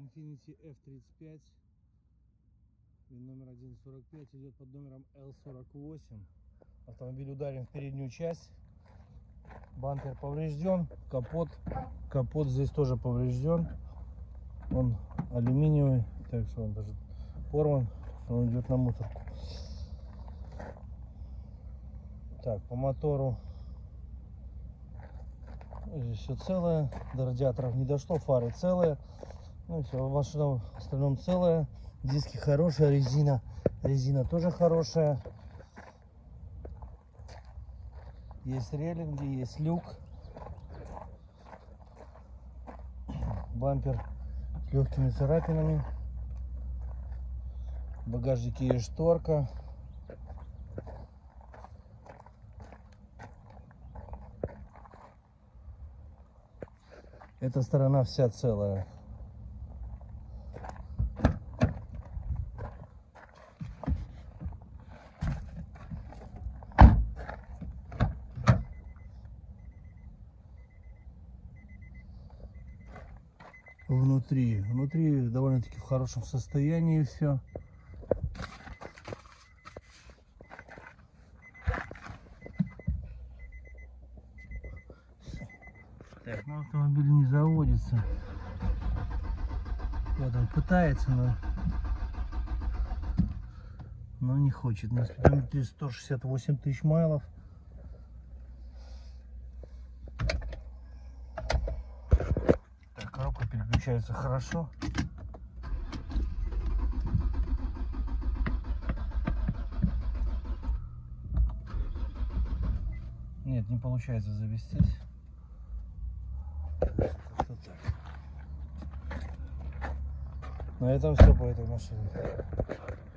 Infiniti F35. Вин номер 145 идет под номером L48. Автомобиль ударен в переднюю часть. Бампер поврежден. Капот здесь тоже поврежден. Он алюминиевый. Так что он даже порван. Он идет на мусорку. Так, по мотору здесь все целое. До радиаторов не дошло. Фары целые. Ну и все, машина в остальном целая. Диски хорошие, резина тоже хорошая. Есть рейлинги, есть люк. Бампер с легкими царапинами. В багажнике есть шторка. Эта сторона вся целая. Внутри довольно-таки в хорошем состоянии все. Так, ну автомобиль не заводится. Вот он пытается, но не хочет. На спидометре 168 тысяч майлов. Так, коробка переключается хорошо. Нет, не получается завестись. Как-то так. На этом все по этой машине.